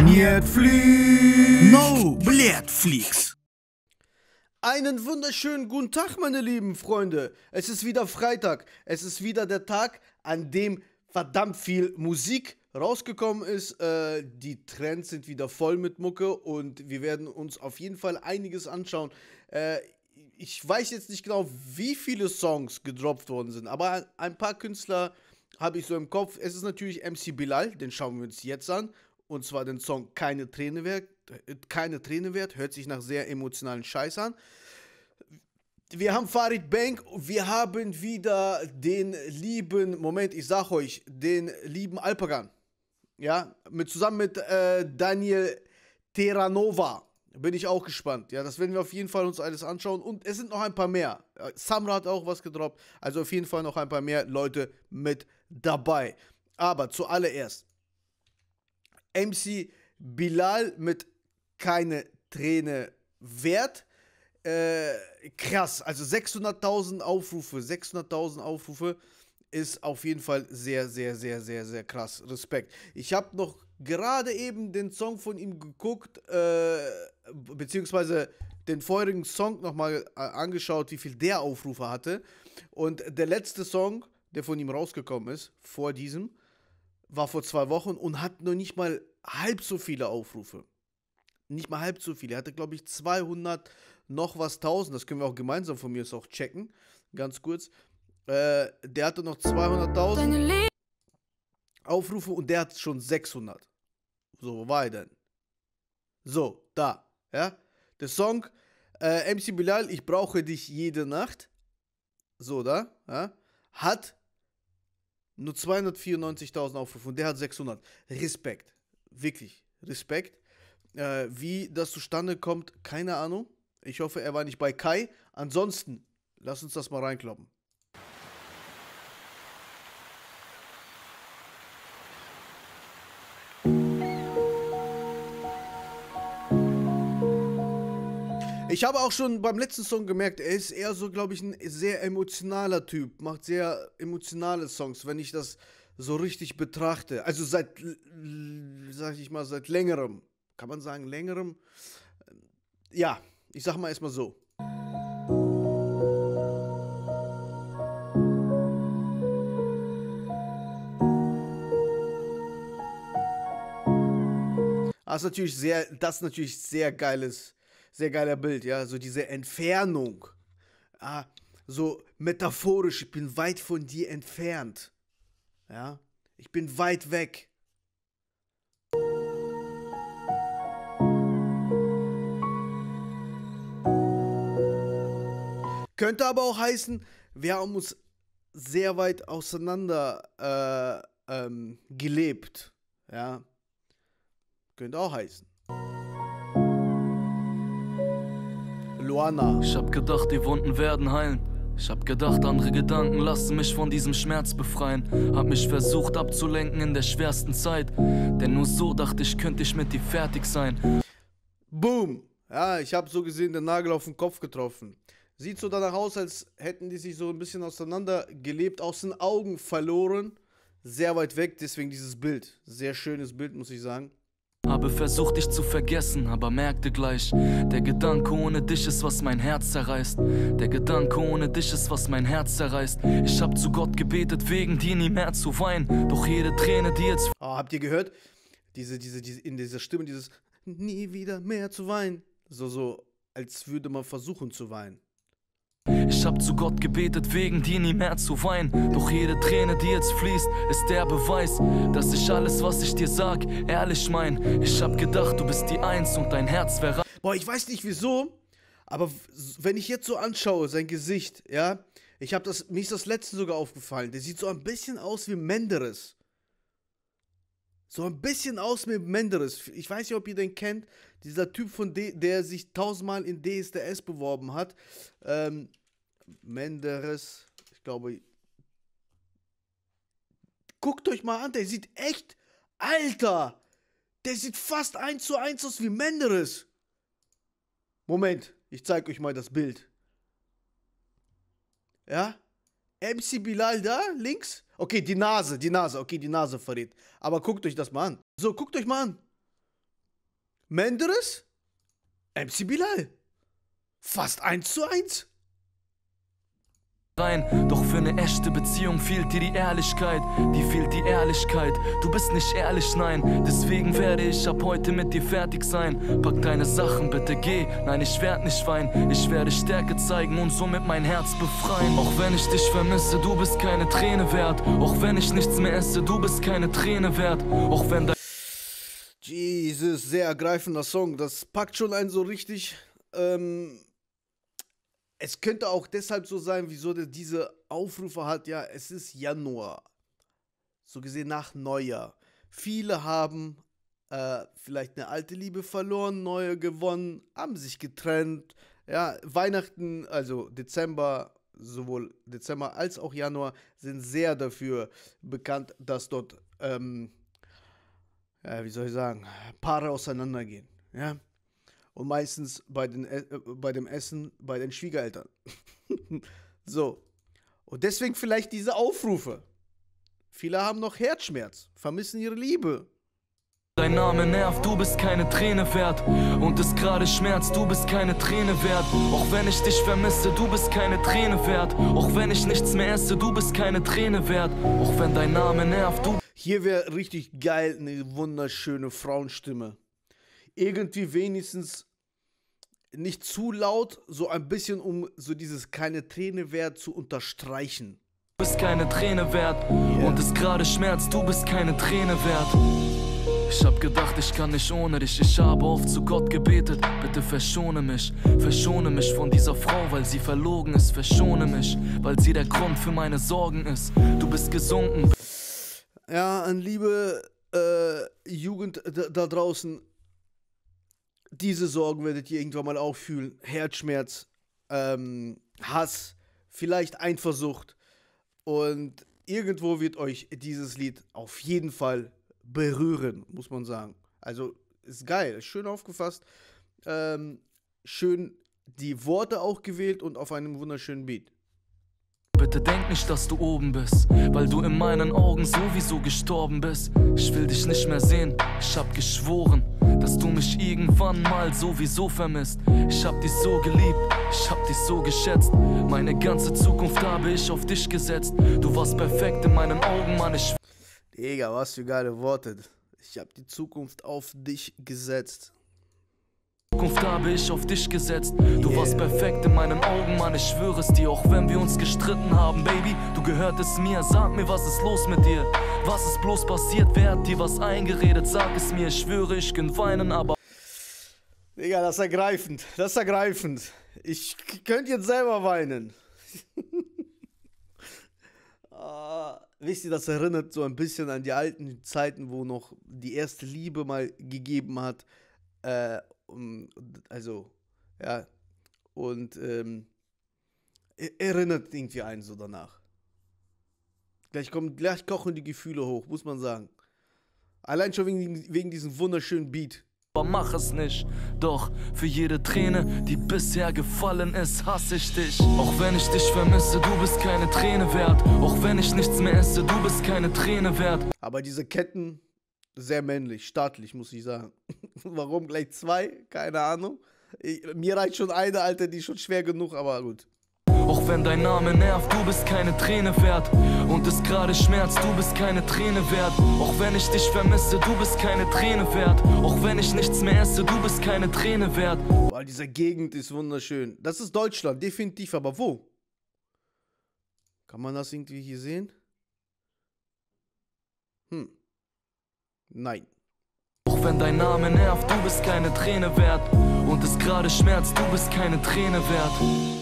Netflix. No Netflix. Einen wunderschönen guten Tag, meine lieben Freunde. Es ist wieder Freitag. Es ist wieder der Tag, an dem verdammt viel Musik rausgekommen ist. Die Trends sind wieder voll mit Mucke und wir werden uns auf jeden Fall einiges anschauen. Ich weiß jetzt nicht genau, wie viele Songs gedroppt worden sind, aber ein paar Künstler habe ich so im Kopf. Es ist natürlich MC Bilal, den schauen wir uns jetzt an. Und zwar den Song Keine Träne wert. Keine Träne wert, hört sich nach sehr emotionalen Scheiß an. Wir haben Farid Bang, wir haben wieder den lieben, Moment, ich sag euch, den lieben Alpagan. Ja, zusammen mit Daniel Terranova. Bin ich auch gespannt. Ja, das werden wir auf jeden Fall uns alles anschauen. Und es sind noch ein paar mehr. Samra hat auch was gedroppt. Also auf jeden Fall noch ein paar mehr Leute mit dabei. Aber zuallererst MC Bilal mit Keine Träne wert. Krass, also 600.000 Aufrufe. 600.000 Aufrufe ist auf jeden Fall sehr, sehr, sehr, sehr, sehr krass. Respekt. Ich habe noch gerade eben den Song von ihm geguckt, beziehungsweise den vorherigen Song nochmal angeschaut, wie viel der Aufrufe hatte. Und der letzte Song, der von ihm rausgekommen ist, vor diesem, war vor 2 Wochen und hat noch nicht mal halb so viele Aufrufe. Nicht mal halb so viele. Er hatte, glaube ich, 200 noch was 1000. Das können wir auch gemeinsam von mir aus auch checken. Ganz kurz. Der hatte noch 200.000 Aufrufe und der hat schon 600. So, wo war er denn? So, da. Ja. Der Song MC Bilal, ich brauche dich jede Nacht. So, da. Ja, hat nur 294.000 Aufrufe und der hat 600. Respekt. Wirklich. Respekt. Wie das zustande kommt, keine Ahnung. Ich hoffe, er war nicht bei Kai. Ansonsten, lass uns das mal reinkloppen. Ich habe auch schon beim letzten Song gemerkt, er ist eher so, glaube ich, ein sehr emotionaler Typ. Macht sehr emotionale Songs, wenn ich das so richtig betrachte. Also sag ich mal, seit längerem. Kann man sagen, längerem? Ja, ich sag mal erstmal so. Das ist natürlich sehr geiler Bild, ja, so diese Entfernung. So metaphorisch, ich bin weit von dir entfernt. Ja, ich bin weit weg. Könnte aber auch heißen, wir haben uns sehr weit auseinander gelebt. Ja, könnte auch heißen. Luana. Ich hab gedacht, die Wunden werden heilen. Ich hab gedacht, andere Gedanken lassen mich von diesem Schmerz befreien. Hab mich versucht abzulenken in der schwersten Zeit. Denn nur so dachte ich, könnte ich mit dir fertig sein. Boom! Ja, ich hab so gesehen den Nagel auf den Kopf getroffen. Sieht so danach aus, als hätten die sich so ein bisschen auseinander gelebt, aus den Augen verloren. Sehr weit weg, deswegen dieses Bild. Sehr schönes Bild, muss ich sagen. Habe versucht, dich zu vergessen, aber merkte gleich, der Gedanke ohne dich ist, was mein Herz zerreißt. Der Gedanke ohne dich ist, was mein Herz zerreißt. Ich hab zu Gott gebetet, wegen dir nie mehr zu weinen. Doch jede Träne, die jetzt... Oh, habt ihr gehört? In dieser Stimme, dieses nie wieder mehr zu weinen. So, als würde man versuchen zu weinen. Ich hab zu Gott gebetet, wegen dir nie mehr zu weinen. Doch jede Träne, die jetzt fließt, ist der Beweis, dass ich alles, was ich dir sag, ehrlich mein. Ich hab gedacht, du bist die Eins und dein Herz wäre... Boah, ich weiß nicht wieso, aber wenn ich jetzt so anschaue, sein Gesicht, ja, mir ist das letzte sogar aufgefallen, der sieht so ein bisschen aus wie Menderes. So ein bisschen aus wie Menderes. Ich weiß nicht, ob ihr den kennt. Dieser Typ, der sich 1000-mal in DSDS beworben hat. Menderes, ich glaube. Guckt euch mal an, der sieht echt. Alter! Der sieht fast 1:1 aus wie Menderes. Moment, ich zeige euch mal das Bild. Ja? MC Bilal da, links. Okay, die Nase, okay, die Nase verrät. Aber guckt euch das mal an. So, guckt euch mal an. Menderes, MC Bilal. Fast 1:1. Doch für eine echte Beziehung fehlt dir die Ehrlichkeit. Die fehlt die Ehrlichkeit. Du bist nicht ehrlich, nein. Deswegen werde ich ab heute mit dir fertig sein. Pack deine Sachen, bitte geh. Nein, ich werd nicht weinen. Ich werde Stärke zeigen und somit mein Herz befreien. Auch wenn ich dich vermisse, du bist keine Träne wert. Auch wenn ich nichts mehr esse, du bist keine Träne wert. Auch wenn dein Jesus, sehr ergreifender Song. Das packt schon einen so richtig. Es könnte auch deshalb so sein, wieso der diese Aufrufe hat. Ja, es ist Januar. So gesehen nach Neujahr. Viele haben vielleicht eine alte Liebe verloren, neue gewonnen, haben sich getrennt. Ja, Weihnachten, also Dezember, sowohl Dezember als auch Januar, sind sehr dafür bekannt, dass dort, ja, wie soll ich sagen, Paare auseinandergehen. Ja. Und meistens bei dem Essen bei den Schwiegereltern. So. Und deswegen vielleicht diese Aufrufe. Viele haben noch Herzschmerz, vermissen ihre Liebe. Dein Name nervt, du bist keine Träne wert. Und es gerade schmerzt, du bist keine Träne wert. Auch wenn ich dich vermisse, du bist keine Träne wert. Auch wenn ich nichts mehr esse, du bist keine Träne wert. Auch wenn dein Name nervt, du... Hier wäre richtig geil eine wunderschöne Frauenstimme. Irgendwie wenigstens nicht zu laut, so ein bisschen, um so dieses keine Träne wert zu unterstreichen. Du bist keine Träne wert. Und es gerade schmerzt, du bist keine Träne wert. Ich hab gedacht, ich kann nicht ohne dich. Ich habe oft zu Gott gebetet, bitte verschone mich. Verschone mich von dieser Frau, weil sie verlogen ist. Verschone mich, weil sie der Grund für meine Sorgen ist. Du bist gesunken. Ja, an liebe Jugend da draußen, diese Sorgen werdet ihr irgendwann mal auch fühlen. Herzschmerz, Hass, vielleicht Eifersucht. Und irgendwo wird euch dieses Lied auf jeden Fall berühren, muss man sagen. Also, ist geil, ist schön aufgefasst. Schön die Worte auch gewählt und auf einem wunderschönen Beat. Bitte denk nicht, dass du oben bist, weil du in meinen Augen sowieso gestorben bist. Ich will dich nicht mehr sehen, ich hab geschworen, dass du mich irgendwann mal sowieso vermisst. Ich hab dich so geliebt, ich hab dich so geschätzt. Meine ganze Zukunft habe ich auf dich gesetzt. Du warst perfekt in meinen Augen, Mann, ich... Digga, was für geile Worte. Ich hab die Zukunft auf dich gesetzt. Zukunft habe ich auf dich gesetzt. Du warst perfekt in meinen Augen, Mann, ich schwöre es dir. Auch wenn wir uns gestritten haben, Baby, du gehörtest mir. Sag mir, was ist los mit dir? Was ist bloß passiert? Wer hat dir was eingeredet? Sag es mir, ich schwöre, ich kann weinen, aber... Digga, das ist ergreifend. Das ist ergreifend. Ich könnte jetzt selber weinen. Wisst ihr, das erinnert so ein bisschen an die alten Zeiten, wo noch die erste Liebe mal gegeben hat. Also, ja, und erinnert irgendwie einen so danach. Gleich kochen die Gefühle hoch, muss man sagen. Allein schon wegen diesem wunderschönen Beat. Aber mach es nicht, doch für jede Träne, die bisher gefallen ist, hasse ich dich. Auch wenn ich dich vermisse, du bist keine Träne wert. Auch wenn ich nichts mehr esse, du bist keine Träne wert. Aber diese Ketten, sehr männlich, staatlich, muss ich sagen. Warum gleich zwei? Keine Ahnung. Mir reicht schon eine, Alter, die ist schon schwer genug, aber gut. Auch wenn dein Name nervt, du bist keine Träne wert. Und es gerade schmerzt, du bist keine Träne wert. Auch wenn ich dich vermisse, du bist keine Träne wert. Auch wenn ich nichts mehr esse, du bist keine Träne wert. Boah, diese Gegend ist wunderschön. Das ist Deutschland, definitiv, aber wo? Kann man das irgendwie hier sehen? Nein. Auch wenn dein Name nervt, du bist keine Träne wert. Und es gerade schmerzt, du bist keine Träne wert.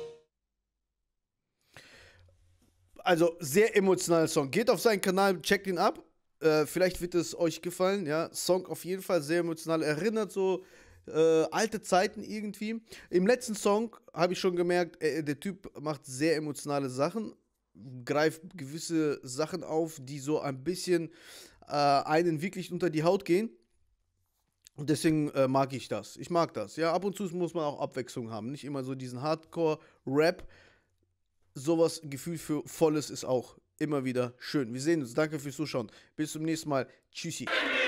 Also, sehr emotionaler Song. Geht auf seinen Kanal, checkt ihn ab. Vielleicht wird es euch gefallen, ja. Song auf jeden Fall sehr emotional. Erinnert so alte Zeiten irgendwie. Im letzten Song habe ich schon gemerkt, der Typ macht sehr emotionale Sachen. Greift gewisse Sachen auf, die so ein bisschen einen wirklich unter die Haut gehen. Und deswegen mag ich das. Ich mag das. Ja, ab und zu muss man auch Abwechslung haben. Nicht immer so diesen Hardcore-Rap. Sowas, Gefühl für Volles ist auch immer wieder schön. Wir sehen uns. Danke fürs Zuschauen. Bis zum nächsten Mal. Tschüssi.